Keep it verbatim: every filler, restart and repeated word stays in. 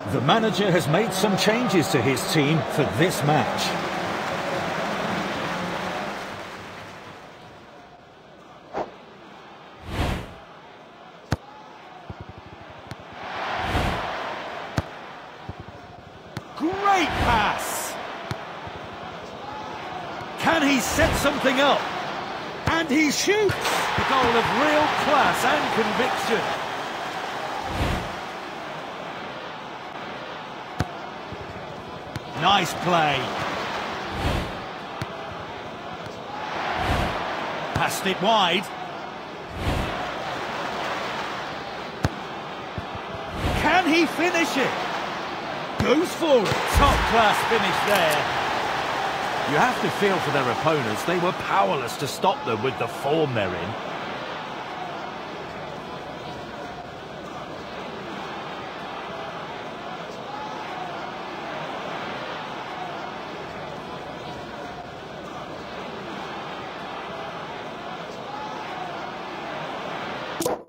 The manager has made some changes to his team for this match. Great pass! Can he set something up? And he shoots! A goal of real class and conviction. Nice play. Passed it wide. Can he finish it? Goes for it. Top class finish there. You have to feel for their opponents. They were powerless to stop them with the form they're in. You